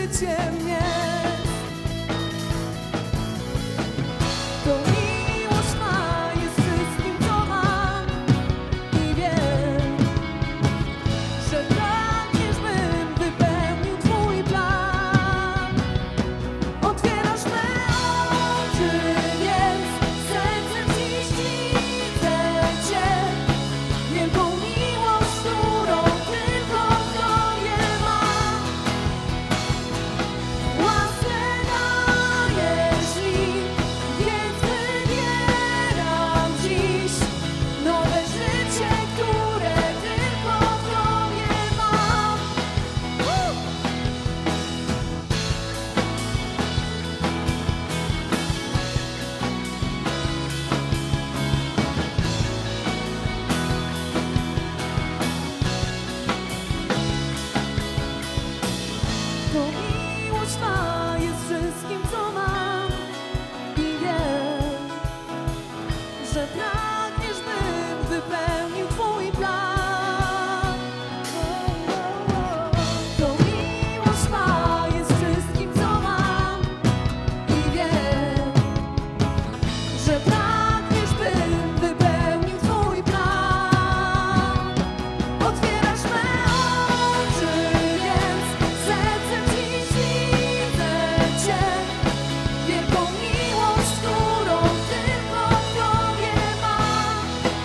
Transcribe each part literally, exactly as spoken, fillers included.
życiem jest. To miłość ma, jest wszystkim, co mam i wiem, że pragniesz, bym wypełnił Twój plan. Otwierasz me oczy, więc sercem dziś widzę Cię. Wielką miłość, którą tylko w Tobie mam. Łaskę dajesz mi, więc wybieram dziś nowe życie, które tylko w Tobie mam. To miłość Twa jest wszystkim, co mam i wiem, że pragniesz, bym wypełnił Twój plan. To miłość Twa jest wszystkim, co mam i wiem, że pragniesz, bym wypełnił Twój plan. Otwierasz me oczy, więc sercem dziś widzę Cię. Wielką miłość, którą tylko w Tobie mam.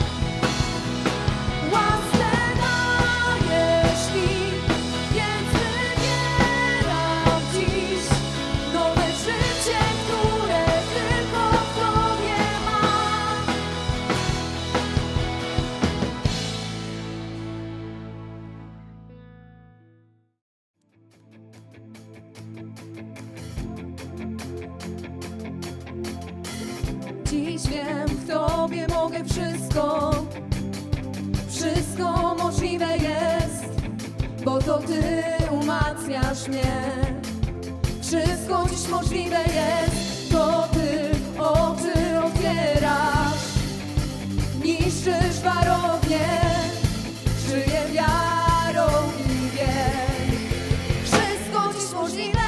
Łaskę dajesz mi, więc wybieram dziś nowe życie, które tylko w Tobie mam. Dziś wiem, w Tobie mogę wszystko, wszystko możliwe jest, bo to Ty umacniasz mnie. Wszystko dziś możliwe jest, to Ty oczy otwierasz, niszczysz warownię, żyję wiarą i wiem. Wszystko dziś możliwe jest.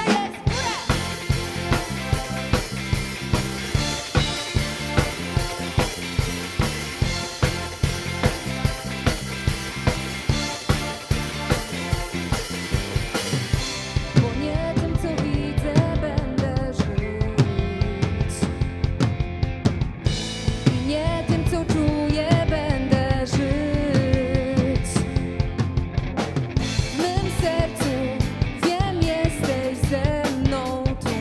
Bo nie tym, co widzę, będę żyć, i nie tym, co czuję, będę żyć. W mym sercu wiem, jesteś ze mną tu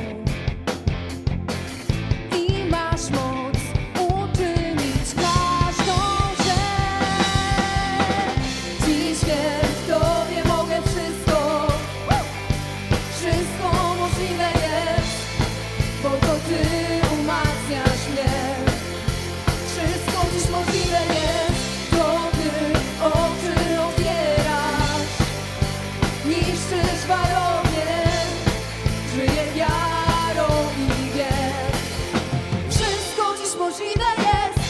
i masz moc uczynić każdą rzecz. Dziś wiem, w Tobie mogę wszystko, wszystko możliwe jest, bo to Ty umacniasz mnie. Wszystko dziś możliwe jest, to Ty oczy otwierasz, niszczysz warownię, żyję wiarą i wiem. Wszystko dziś możliwe jest.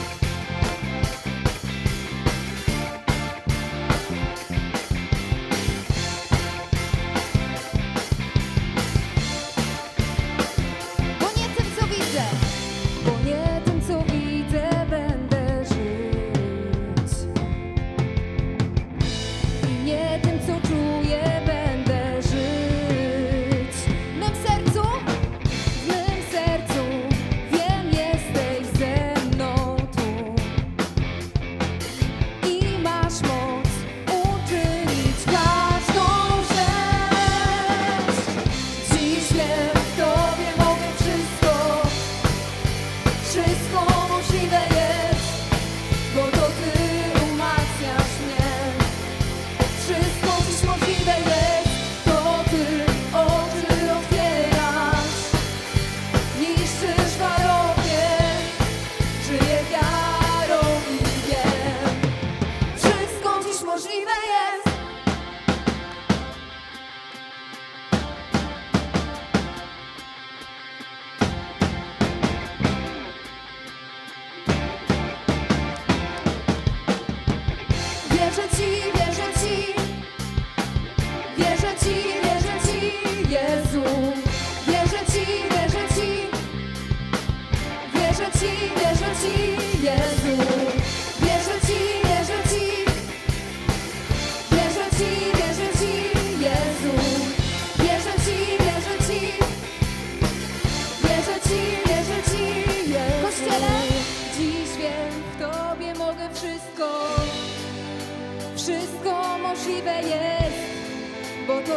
Bo nie tym, co widzę, bo nie tym, co widzę, będę żyć, i nie tym, co czuję, będę żyć. W mym sercu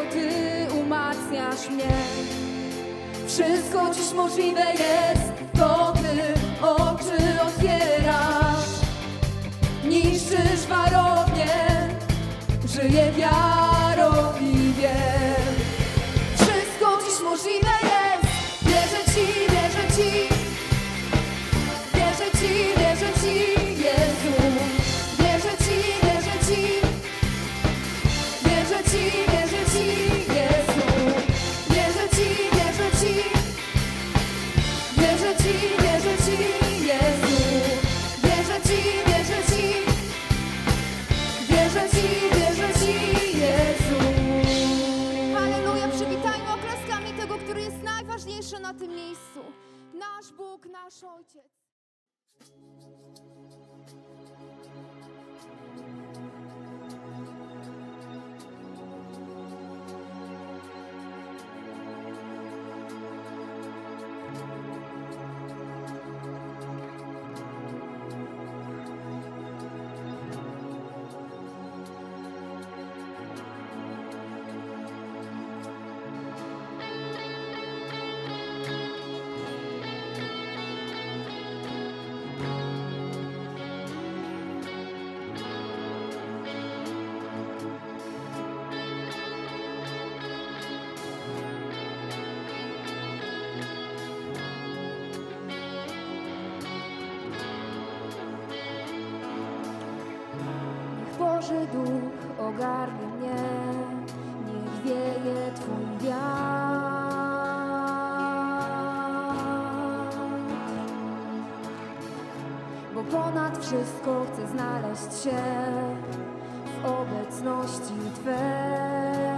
Ty umacniasz mnie. Wszystko dziś możliwe jest, to Ty oczy otwierasz. Niszczysz warownię, żyję wiarą i wiem. Wszystko dziś możliwe jest, wierzę Ci, wierzę Ci. Wierzę Ci, wierzę Ci, Jezu. Wierzę Ci, wierzę Ci. Wierzę Ci, wierzę Ci, Jezu. Wierzę Ci, wierzę Ci. Wierzę Ci, wierzę Ci, Jezu. Wierzę Ci, wierzę Ci. Wierzę Ci, wierzę Ci, Jezu. Halleluja, przywitajmy oklaskami tego, który jest najważniejszy na tym miejscu. Nasz Bóg, nasz Ojciec. Boży Duch ogarnie mnie, niech wieje Twój wiatr. Bo ponad wszystko chcę znaleźć się w obecności Twej.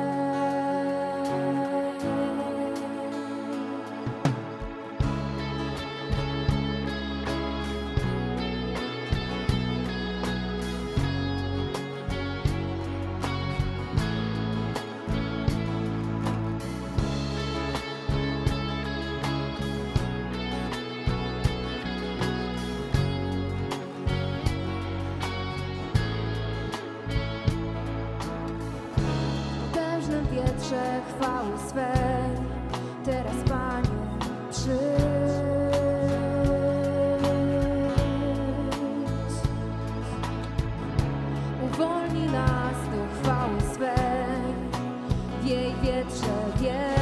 Wietrze chwały swej, teraz Panie przyjdź. Uwolnij nas do chwały swej, w jej wietrze wiej.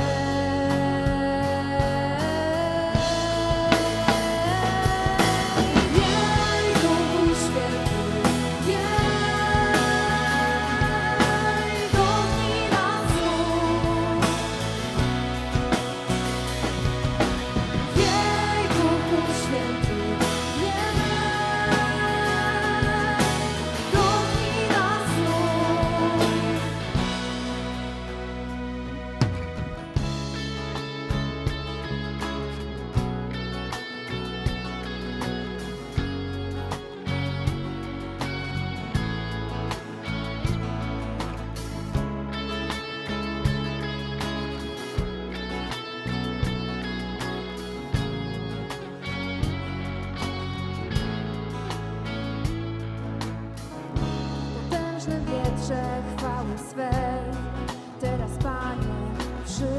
Wietrze chwały swej, teraz Panie przyjdź.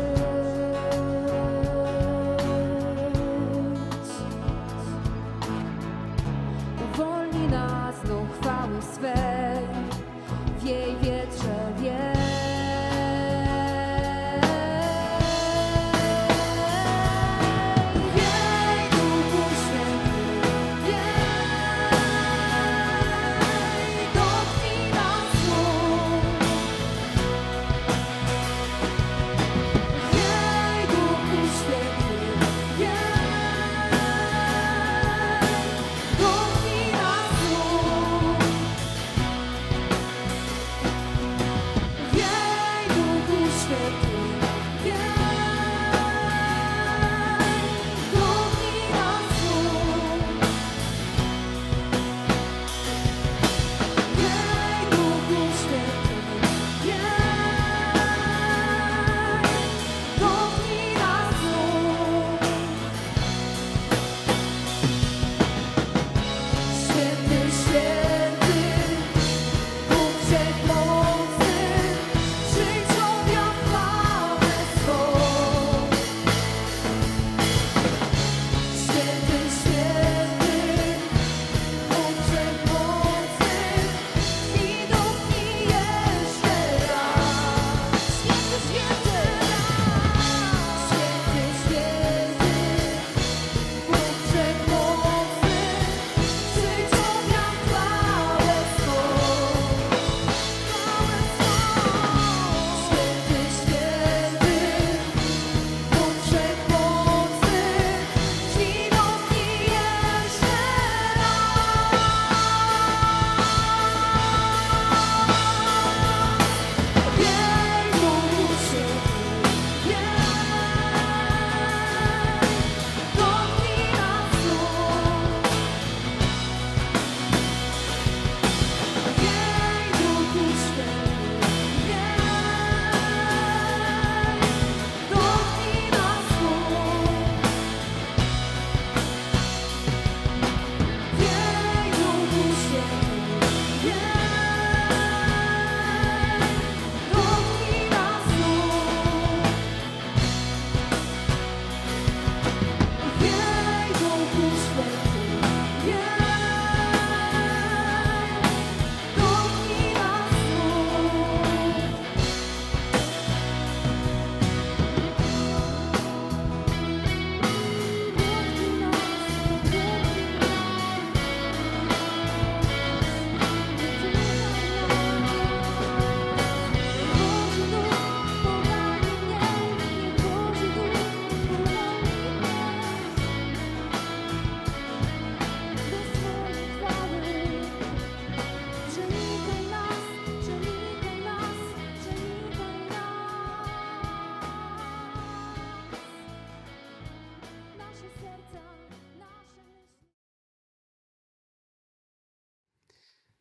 Uwolnij nas do chwały swej, w jej wietrze wiej.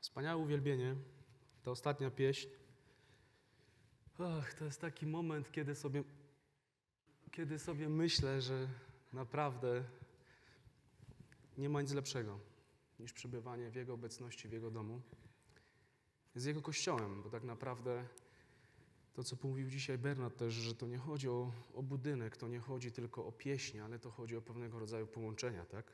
Wspaniałe uwielbienie, ta ostatnia pieśń. Och, to jest taki moment, kiedy sobie, kiedy sobie myślę, że naprawdę nie ma nic lepszego niż przebywanie w Jego obecności, w Jego domu. Z Jego Kościołem, bo tak naprawdę to, co mówił dzisiaj Bernard też, że to nie chodzi o, o budynek, to nie chodzi tylko o pieśń, ale to chodzi o pewnego rodzaju połączenia, tak?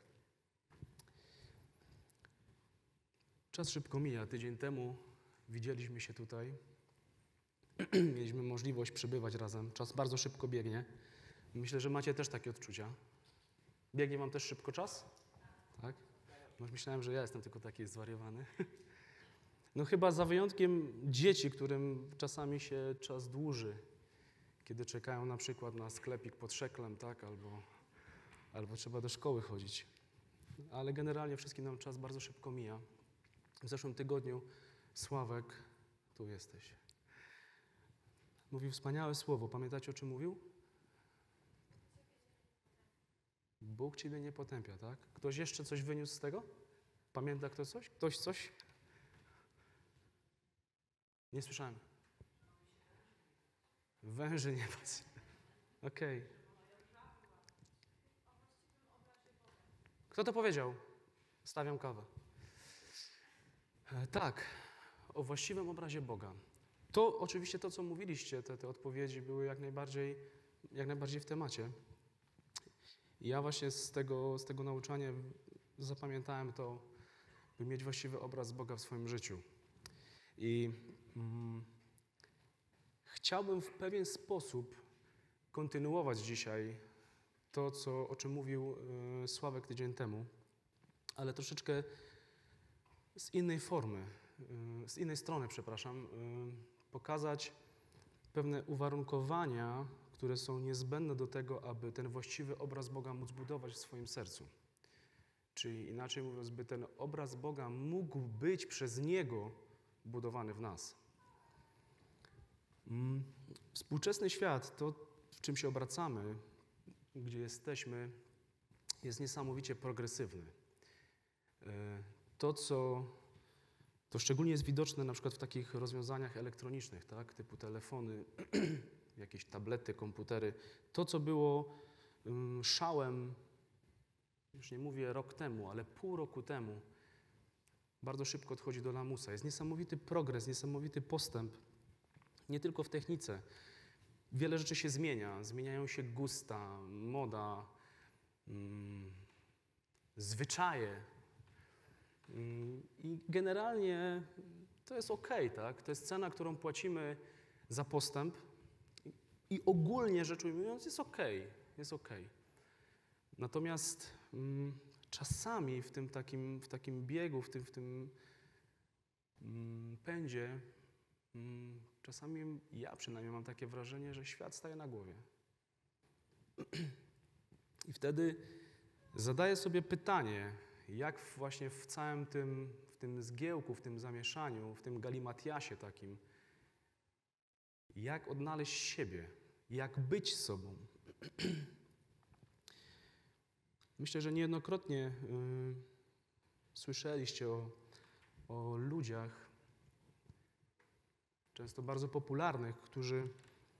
Czas szybko mija. Tydzień temu widzieliśmy się tutaj. Mieliśmy możliwość przebywać razem. Czas bardzo szybko biegnie. Myślę, że macie też takie odczucia. Biegnie wam też szybko czas? Tak? Może myślałem, że ja jestem tylko taki zwariowany. No chyba za wyjątkiem dzieci, którym czasami się czas dłuży, kiedy czekają na przykład na sklepik pod szeklem, tak? Albo, albo trzeba do szkoły chodzić. Ale generalnie wszystkim nam czas bardzo szybko mija. W zeszłym tygodniu Sławek, tu jesteś, mówił wspaniałe słowo. Pamiętacie, o czym mówił? Bóg ciebie nie potępia, tak? Ktoś jeszcze coś wyniósł z tego? Pamięta kto coś? Ktoś coś? Nie słyszałem. Węży nie patrz. Okej. Okay. Kto to powiedział? Stawiam kawę. E, tak, o właściwym obrazie Boga. To oczywiście to, co mówiliście, te, te odpowiedzi były jak najbardziej, jak najbardziej w temacie. I ja właśnie z tego, z tego nauczania zapamiętałem to, by mieć właściwy obraz Boga w swoim życiu. I mm, chciałbym w pewien sposób kontynuować dzisiaj to, co, o czym mówił y, Sławek tydzień temu, ale troszeczkę z innej formy, y, z innej strony, przepraszam, y, pokazać pewne uwarunkowania, które są niezbędne do tego, aby ten właściwy obraz Boga móc budować w swoim sercu. Czyli inaczej mówiąc, by ten obraz Boga mógł być przez Niego budowany w nas. Współczesny świat, to w czym się obracamy, gdzie jesteśmy, jest niesamowicie progresywny. To, co to szczególnie jest widoczne na przykład w takich rozwiązaniach elektronicznych, tak, typu telefony, jakieś tablety, komputery. To, co było um, szałem, już nie mówię rok temu, ale pół roku temu, bardzo szybko odchodzi do lamusa. Jest niesamowity progres, niesamowity postęp, nie tylko w technice. Wiele rzeczy się zmienia. Zmieniają się gusta, moda, um, zwyczaje. Um, I generalnie to jest okej, tak? To jest cena, którą płacimy za postęp. I ogólnie rzecz ujmując jest okej, jest okej. Natomiast mm, czasami w tym takim, w takim biegu, w tym, w tym mm, pędzie, mm, czasami ja przynajmniej mam takie wrażenie, że świat staje na głowie. I wtedy zadaję sobie pytanie, jak właśnie w całym tym, w tym zgiełku, w tym zamieszaniu, w tym galimatiasie takim, jak odnaleźć siebie, jak być sobą. Myślę, że niejednokrotnie y, słyszeliście o, o ludziach, często bardzo popularnych, którzy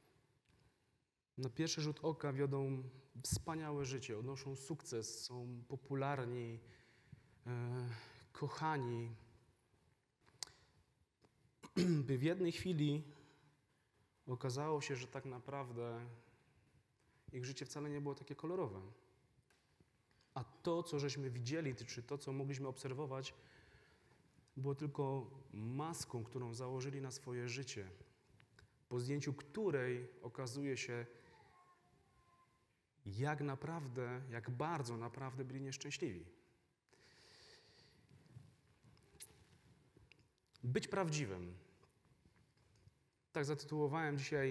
na pierwszy rzut oka wiodą wspaniałe życie, odnoszą sukces, są popularni, y, kochani, by w jednej chwili okazało się, że tak naprawdę ich życie wcale nie było takie kolorowe. A to, co żeśmy widzieli, czy to, co mogliśmy obserwować, było tylko maską, którą założyli na swoje życie, po zdjęciu której okazuje się, jak naprawdę, jak bardzo naprawdę byli nieszczęśliwi. Być prawdziwym. Tak zatytułowałem dzisiaj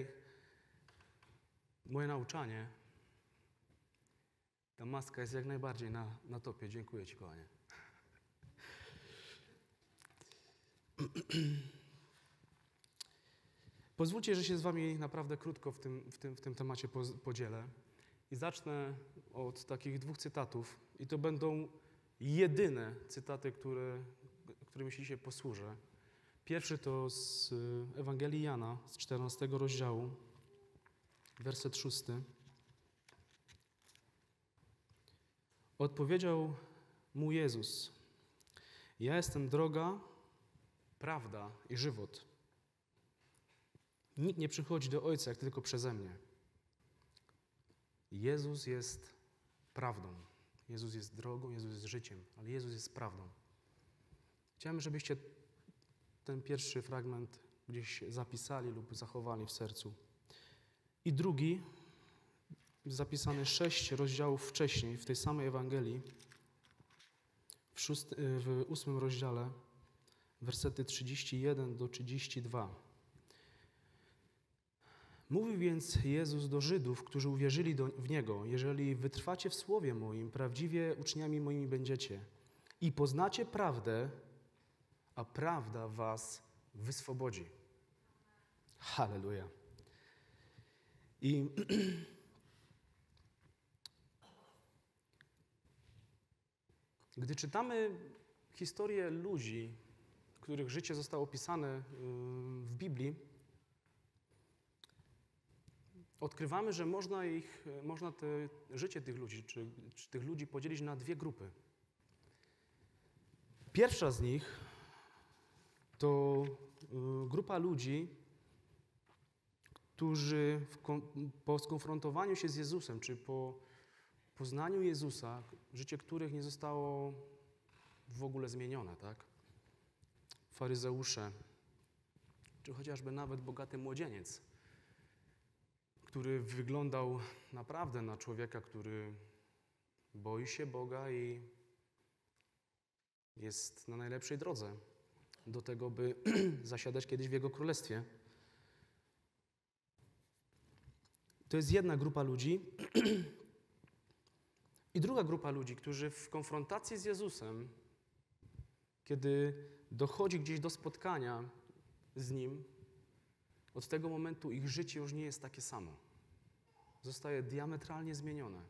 moje nauczanie. Ta maska jest jak najbardziej na, na topie. Dziękuję Ci, kochanie. Pozwólcie, że się z Wami naprawdę krótko w tym, w tym, w tym temacie podzielę. I zacznę od takich dwóch cytatów. I to będą jedyne cytaty, które, które którymi się dzisiaj posłużę. Pierwszy to z Ewangelii Jana, z czternastego rozdziału, werset szósty. Odpowiedział mu Jezus: ja jestem droga, prawda i żywot. Nikt nie przychodzi do Ojca, jak tylko przeze mnie. Jezus jest prawdą. Jezus jest drogą, Jezus jest życiem, ale Jezus jest prawdą. Chciałem, żebyście ten pierwszy fragment gdzieś zapisali lub zachowali w sercu. I drugi, zapisany sześć rozdziałów wcześniej, w tej samej Ewangelii, w, szósty, w ósmym rozdziale, wersety trzydzieści jeden do trzydziestu dwóch. Mówił więc Jezus do Żydów, którzy uwierzyli do, w Niego: jeżeli wytrwacie w słowie moim, prawdziwie uczniami moimi będziecie i poznacie prawdę, a prawda was wyswobodzi. Halleluja. I gdy czytamy historię ludzi, których życie zostało opisane w Biblii, odkrywamy, że można ich, można te, życie tych ludzi, czy, czy tych ludzi podzielić na dwie grupy. Pierwsza z nich to grupa ludzi, którzy w, po skonfrontowaniu się z Jezusem, czy po poznaniu Jezusa, życie których nie zostało w ogóle zmienione, tak? Faryzeusze, czy chociażby nawet bogaty młodzieniec, który wyglądał naprawdę na człowieka, który boi się Boga i jest na najlepszej drodze do tego, by zasiadać kiedyś w Jego Królestwie. To jest jedna grupa ludzi. I druga grupa ludzi, którzy w konfrontacji z Jezusem, kiedy dochodzi gdzieś do spotkania z Nim, od tego momentu ich życie już nie jest takie samo. Zostaje diametralnie zmienione.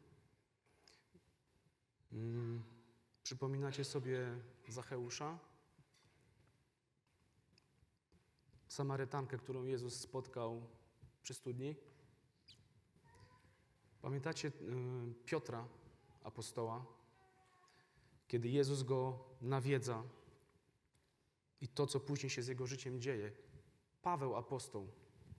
Hmm. Przypominacie sobie Zacheusza? Samarytankę, którą Jezus spotkał przy studni? Pamiętacie y, Piotra, apostoła, kiedy Jezus go nawiedza i to, co później się z jego życiem dzieje? Paweł, apostoł.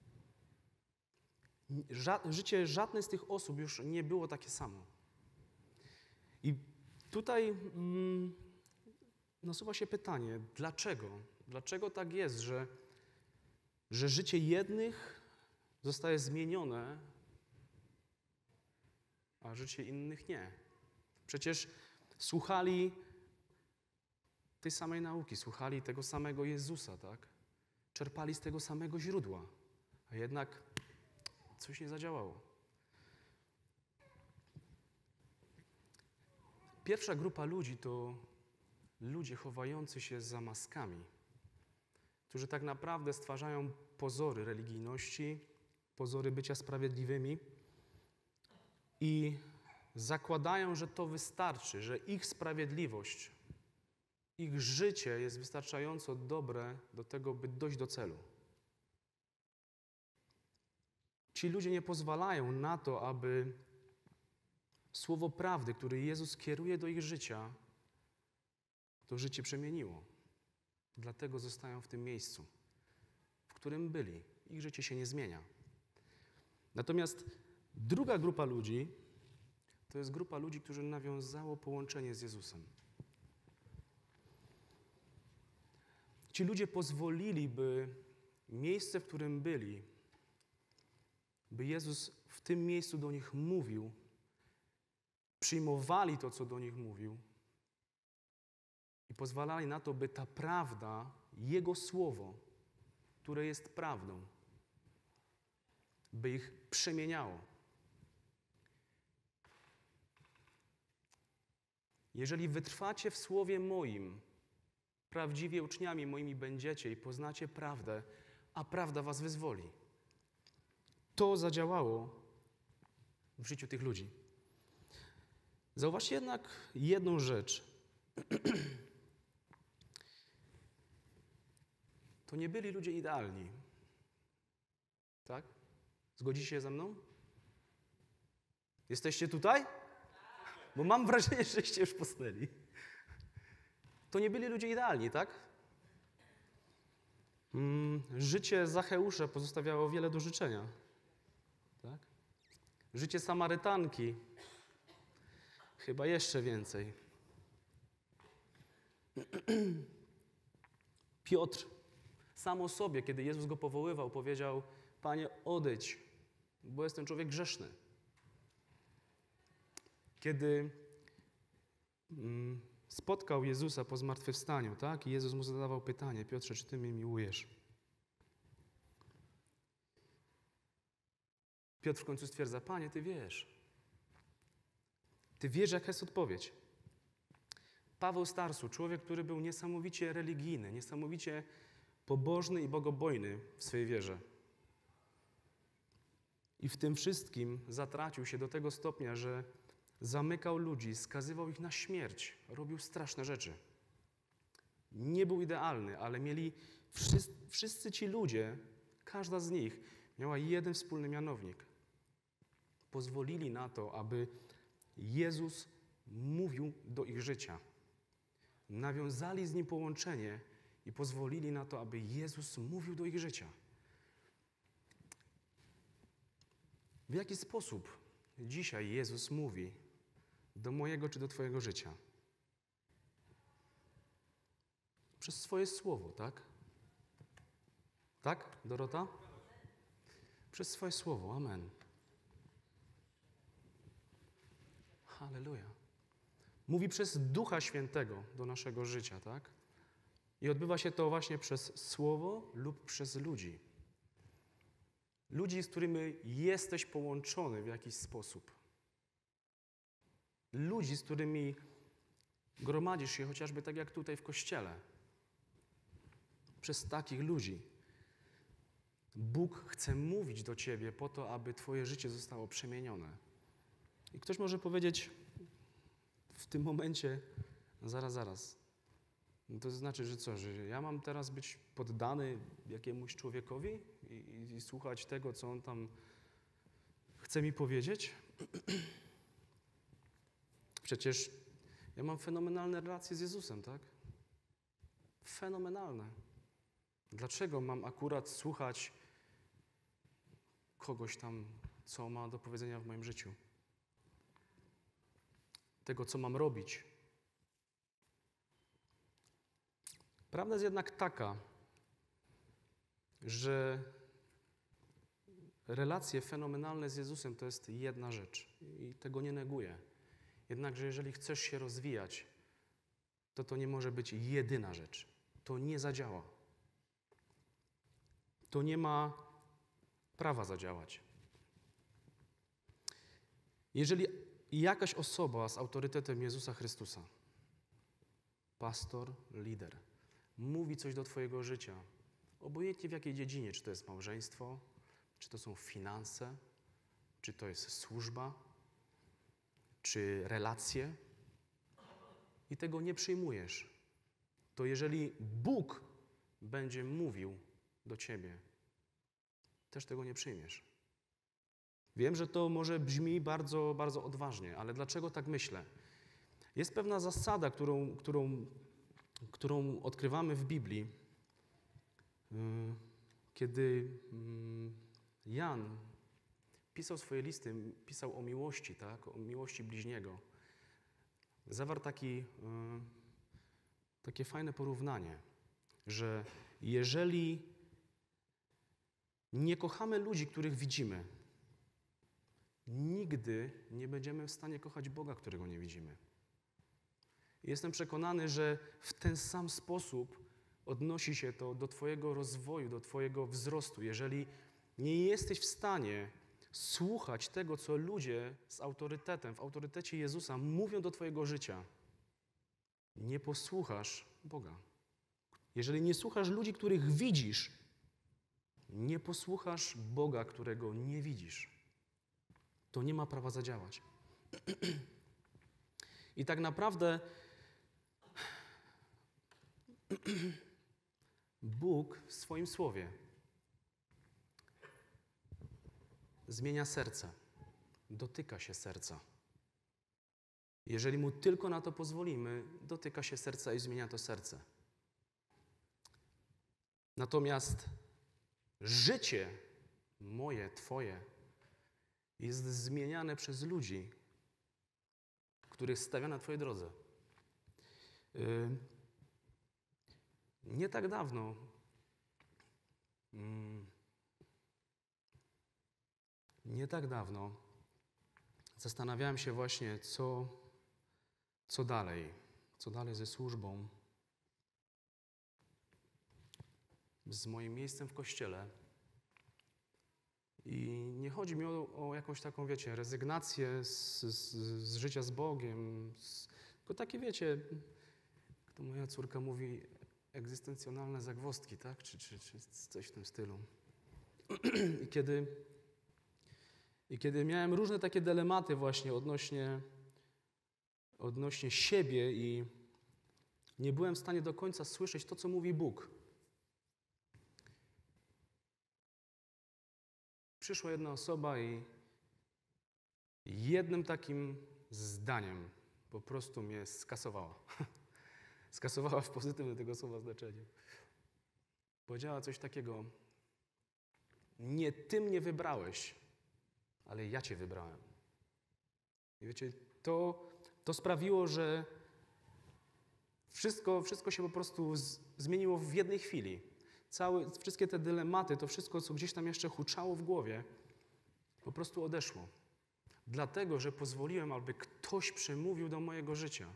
Ża- życie żadnej z tych osób już nie było takie samo. I tutaj mm, nasuwa się pytanie, dlaczego? Dlaczego tak jest, że, że życie jednych zostaje zmienione, a życie innych nie? Przecież słuchali tej samej nauki, słuchali tego samego Jezusa, tak? Czerpali z tego samego źródła, a jednak coś nie zadziałało. Pierwsza grupa ludzi to ludzie chowający się za maskami, którzy tak naprawdę stwarzają pozory religijności, pozory bycia sprawiedliwymi i zakładają, że to wystarczy, że ich sprawiedliwość, ich życie jest wystarczająco dobre do tego, by dojść do celu. Ci ludzie nie pozwalają na to, aby słowo prawdy, które Jezus kieruje do ich życia, to życie przemieniło. Dlatego zostają w tym miejscu, w którym byli. Ich życie się nie zmienia. Natomiast druga grupa ludzi to jest grupa ludzi, którzy nawiązało połączenie z Jezusem. Ci ludzie pozwolili, by miejsce, w którym byli, by Jezus w tym miejscu do nich mówił, przyjmowali to, co do nich mówił i pozwalali na to, by ta prawda, Jego Słowo, które jest prawdą, by ich przemieniało. Jeżeli wytrwacie w Słowie moim, prawdziwie uczniami moimi będziecie i poznacie prawdę, a prawda was wyzwoli. To zadziałało w życiu tych ludzi. Zauważcie jednak jedną rzecz. to nie byli ludzie idealni. Tak? Zgodzicie się ze mną? Jesteście tutaj? Bo mam wrażenie, żeście już posnęli. To nie byli ludzie idealni, tak? Mm, życie Zacheusza pozostawiało wiele do życzenia. Tak? Życie Samarytanki chyba jeszcze więcej. Piotr sam o sobie, kiedy Jezus go powoływał, powiedział: Panie, odejdź, bo jestem człowiek grzeszny. Kiedy mm, spotkał Jezusa po zmartwychwstaniu, tak? I Jezus mu zadawał pytanie: Piotrze, czy Ty mnie miłujesz? Piotr w końcu stwierdza: Panie, Ty wiesz. Ty wiesz, jaka jest odpowiedź. Paweł Starsu, człowiek, który był niesamowicie religijny, niesamowicie pobożny i bogobojny w swojej wierze. I w tym wszystkim zatracił się do tego stopnia, że zamykał ludzi, skazywał ich na śmierć, robił straszne rzeczy. Nie był idealny, ale mieli wszyscy, wszyscy ci ludzie, każda z nich miała jeden wspólny mianownik. Pozwolili na to, aby Jezus mówił do ich życia. Nawiązali z Nim połączenie i pozwolili na to, aby Jezus mówił do ich życia. W jaki sposób dzisiaj Jezus mówi do mojego czy do Twojego życia? Przez swoje słowo, tak? Tak, Dorota? Przez swoje słowo, amen. Halleluja. Mówi przez Ducha Świętego do naszego życia, tak? I odbywa się to właśnie przez słowo lub przez ludzi. Ludzi, z którymi jesteś połączony w jakiś sposób. Ludzi, z którymi gromadzisz się chociażby tak jak tutaj w kościele. Przez takich ludzi Bóg chce mówić do ciebie po to, aby twoje życie zostało przemienione. I ktoś może powiedzieć w tym momencie: zaraz, zaraz. No to znaczy, że co, że ja mam teraz być poddany jakiemuś człowiekowi i, i, i słuchać tego, co on tam chce mi powiedzieć? Przecież ja mam fenomenalne relacje z Jezusem, tak? Fenomenalne. Dlaczego mam akurat słuchać kogoś tam, co ma do powiedzenia w moim życiu? Tego, co mam robić? Prawda jest jednak taka, że relacje fenomenalne z Jezusem to jest jedna rzecz i tego nie neguję. Jednakże jeżeli chcesz się rozwijać, to to nie może być jedyna rzecz. To nie zadziała. To nie ma prawa zadziałać. Jeżeli jakaś osoba z autorytetem Jezusa Chrystusa, pastor, lider, mówi coś do twojego życia, obojętnie w jakiej dziedzinie, czy to jest małżeństwo, czy to są finanse, czy to jest służba, czy relacje, i tego nie przyjmujesz, to jeżeli Bóg będzie mówił do ciebie, też tego nie przyjmiesz. Wiem, że to może brzmi bardzo, bardzo odważnie, ale dlaczego tak myślę? Jest pewna zasada, którą, którą, którą odkrywamy w Biblii, kiedy Jan pisał swoje listy, pisał o miłości, tak? O miłości bliźniego. Zawarł taki, takie fajne porównanie, że jeżeli nie kochamy ludzi, których widzimy, nigdy nie będziemy w stanie kochać Boga, którego nie widzimy. Jestem przekonany, że w ten sam sposób odnosi się to do twojego rozwoju, do twojego wzrostu. Jeżeli nie jesteś w stanie słuchać tego, co ludzie z autorytetem, w autorytecie Jezusa mówią do twojego życia, nie posłuchasz Boga. Jeżeli nie słuchasz ludzi, których widzisz, nie posłuchasz Boga, którego nie widzisz. To nie ma prawa zadziałać. I tak naprawdę Bóg w swoim słowie zmienia serce, dotyka się serca. Jeżeli Mu tylko na to pozwolimy, dotyka się serca i zmienia to serce. Natomiast życie moje, Twoje jest zmieniane przez ludzi, których stawia na Twojej drodze. Yy, nie tak dawno yy, nie tak dawno zastanawiałem się właśnie, co, co dalej, co dalej ze służbą, z moim miejscem w Kościele. I nie chodzi mi o, o jakąś taką, wiecie, rezygnację z, z, z życia z Bogiem, z, tylko takie, wiecie, jak to moja córka mówi, egzystencjonalne zagwozdki, tak? Czy, czy, czy coś w tym stylu. I kiedy, I kiedy miałem różne takie dylematy właśnie odnośnie, odnośnie siebie i nie byłem w stanie do końca słyszeć to, co mówi Bóg. Przyszła jedna osoba i jednym takim zdaniem po prostu mnie skasowała. Skasowała w pozytywnym tego słowa znaczeniu. Powiedziała coś takiego: nie ty mnie wybrałeś, ale ja cię wybrałem. I wiecie, to, to sprawiło, że wszystko, wszystko się po prostu z, zmieniło w jednej chwili. Całe, wszystkie te dylematy, to wszystko, co gdzieś tam jeszcze huczało w głowie, po prostu odeszło. Dlatego, że pozwoliłem, aby ktoś przemówił do mojego życia.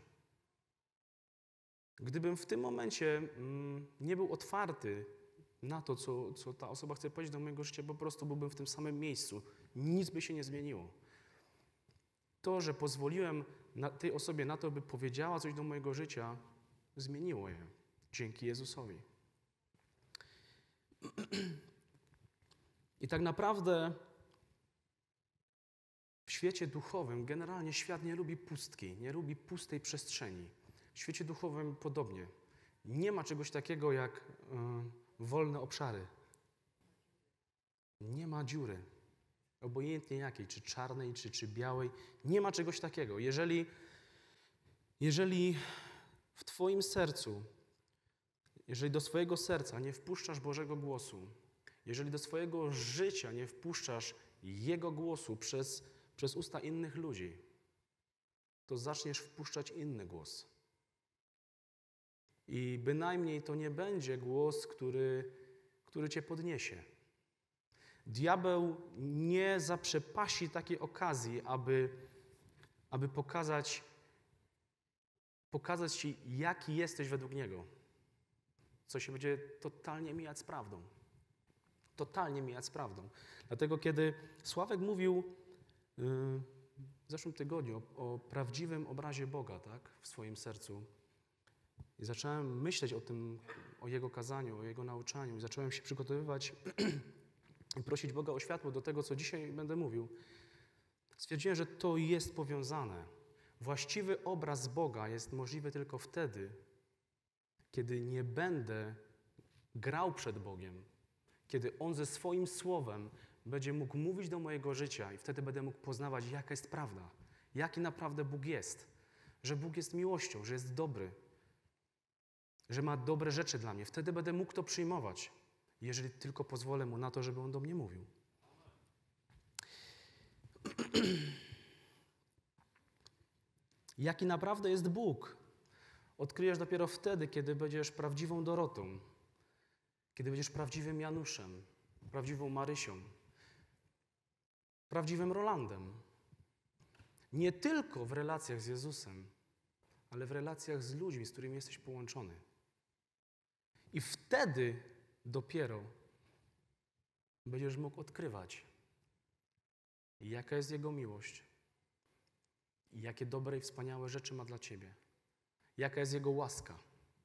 Gdybym w tym momencie mm, nie był otwarty na to, co, co ta osoba chce powiedzieć do mojego życia, po prostu byłbym w tym samym miejscu. Nic by się nie zmieniło. To, że pozwoliłem na tej osobie na to, by powiedziała coś do mojego życia, zmieniło je. Dzięki Jezusowi. I tak naprawdę w świecie duchowym generalnie świat nie lubi pustki, nie lubi pustej przestrzeni. W świecie duchowym podobnie. Nie ma czegoś takiego jak y, wolne obszary. Nie ma dziury. Obojętnie jakiej, czy czarnej, czy, czy białej. Nie ma czegoś takiego. Jeżeli, jeżeli w Twoim sercu, jeżeli do swojego serca nie wpuszczasz Bożego głosu, jeżeli do swojego życia nie wpuszczasz Jego głosu przez, przez usta innych ludzi, to zaczniesz wpuszczać inny głos. I bynajmniej to nie będzie głos, który, który cię podniesie. Diabeł nie zaprzepasi takiej okazji, aby, aby pokazać, pokazać ci, jaki jesteś według niego. Co się będzie totalnie mijać z prawdą. Totalnie mijać z prawdą. Dlatego kiedy Sławek mówił yy, w zeszłym tygodniu o, o prawdziwym obrazie Boga, tak, w swoim sercu, i zacząłem myśleć o tym, o Jego kazaniu, o Jego nauczaniu i zacząłem się przygotowywać i prosić Boga o światło do tego, co dzisiaj będę mówił. Stwierdziłem, że to jest powiązane. Właściwy obraz Boga jest możliwy tylko wtedy, kiedy nie będę grał przed Bogiem, kiedy On ze swoim słowem będzie mógł mówić do mojego życia i wtedy będę mógł poznawać, jaka jest prawda, jaki naprawdę Bóg jest, że Bóg jest miłością, że jest dobry, że ma dobre rzeczy dla mnie. Wtedy będę mógł to przyjmować, jeżeli tylko pozwolę Mu na to, żeby On do mnie mówił. Jaki naprawdę jest Bóg, odkryjesz dopiero wtedy, kiedy będziesz prawdziwą Dorotą, kiedy będziesz prawdziwym Januszem, prawdziwą Marysią, prawdziwym Rolandem. Nie tylko w relacjach z Jezusem, ale w relacjach z ludźmi, z którymi jesteś połączony. I wtedy dopiero będziesz mógł odkrywać, jaka jest Jego miłość i jakie dobre i wspaniałe rzeczy ma dla ciebie. Jaka jest Jego łaska.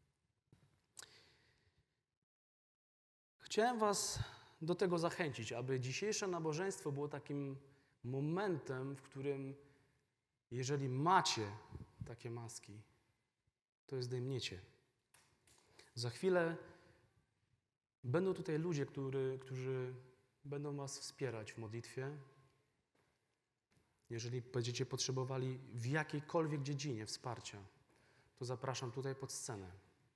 Chciałem was do tego zachęcić, aby dzisiejsze nabożeństwo było takim momentem, w którym jeżeli macie takie maski, to je zdejmniecie. Za chwilę Będą tutaj ludzie, który, którzy będą was wspierać w modlitwie. Jeżeli będziecie potrzebowali w jakiejkolwiek dziedzinie wsparcia, to zapraszam tutaj pod scenę.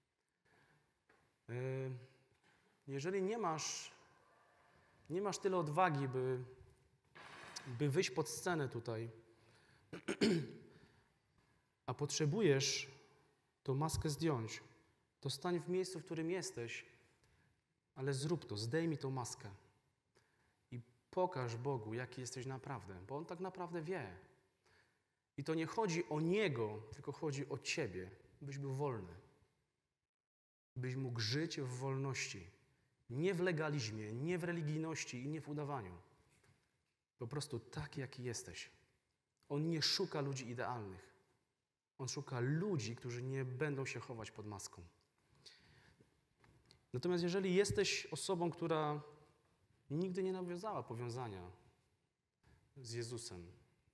Jeżeli nie masz, nie masz tyle odwagi, by, by wyjść pod scenę tutaj, a potrzebujesz tą maskę zdjąć, to stań w miejscu, w którym jesteś, ale zrób to, zdejmij tą maskę i pokaż Bogu, jaki jesteś naprawdę, bo On tak naprawdę wie. I to nie chodzi o Niego, tylko chodzi o Ciebie, byś był wolny. Byś mógł żyć w wolności. Nie w legalizmie, nie w religijności i nie w udawaniu. Po prostu tak, jaki jesteś. On nie szuka ludzi idealnych. On szuka ludzi, którzy nie będą się chować pod maską. Natomiast jeżeli jesteś osobą, która nigdy nie nawiązała powiązania z Jezusem,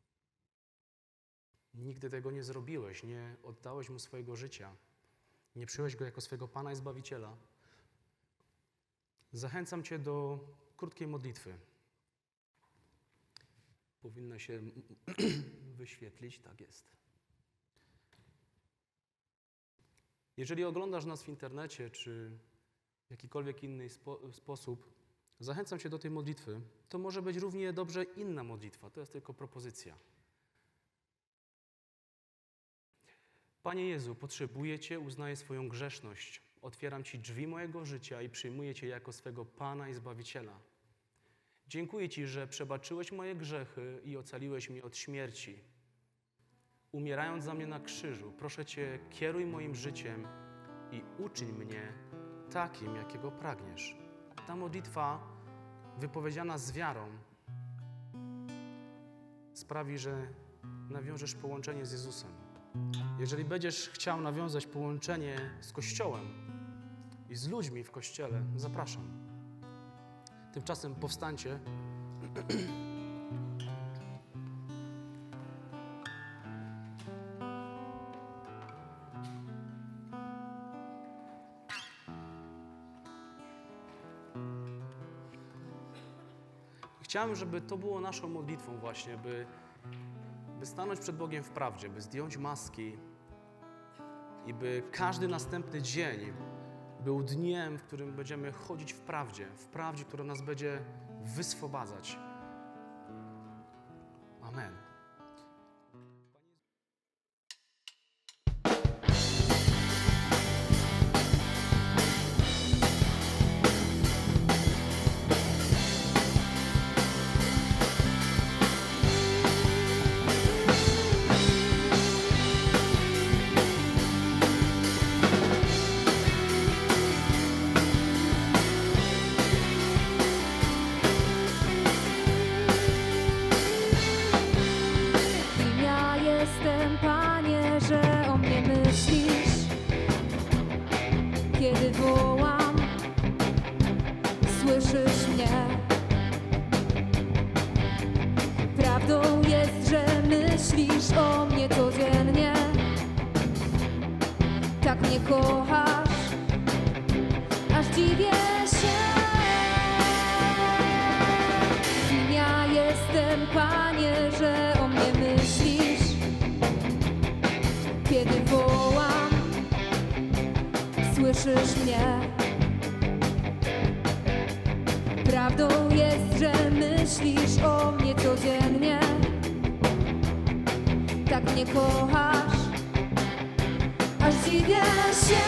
nigdy tego nie zrobiłeś, nie oddałeś Mu swojego życia, nie przyjąłeś Go jako swojego Pana i Zbawiciela, zachęcam Cię do krótkiej modlitwy. Powinna się wyświetlić, tak jest. Jeżeli oglądasz nas w internecie, czy w jakikolwiek inny spo, sposób, zachęcam Cię do tej modlitwy. To może być równie dobrze inna modlitwa, to jest tylko propozycja. Panie Jezu, potrzebuję Cię, uznaję swoją grzeszność. Otwieram Ci drzwi mojego życia i przyjmuję Cię jako swego Pana i Zbawiciela. Dziękuję Ci, że przebaczyłeś moje grzechy i ocaliłeś mnie od śmierci. Umierając za mnie na krzyżu, proszę Cię, kieruj moim życiem i uczyń mnie takim, jakiego pragniesz. Ta modlitwa wypowiedziana z wiarą sprawi, że nawiążesz połączenie z Jezusem. Jeżeli będziesz chciał nawiązać połączenie z Kościołem i z ludźmi w Kościele, zapraszam. Tymczasem powstańcie. Chciałem, żeby to było naszą modlitwą właśnie, by, by stanąć przed Bogiem w prawdzie, by zdjąć maski i by każdy następny dzień był dniem, w którym będziemy chodzić w prawdzie, w prawdzie, która nas będzie wyswobadzać. Amen. Kiedy wołam, słyszysz mnie. Prawdą jest, że myślisz o mnie codziennie. Tak mnie kochasz, aż dziwię się. Kim ja jestem, Panie, że o mnie myślisz. Kiedy wołam, słyszysz mnie. Prawdą jest, że myślisz o mnie codziennie. Tak mnie kochasz, aż dziwię się.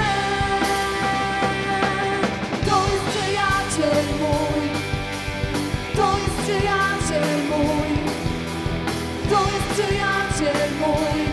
To jest przyjaciel mój, to jest przyjaciel mój, to jest przyjaciel mój.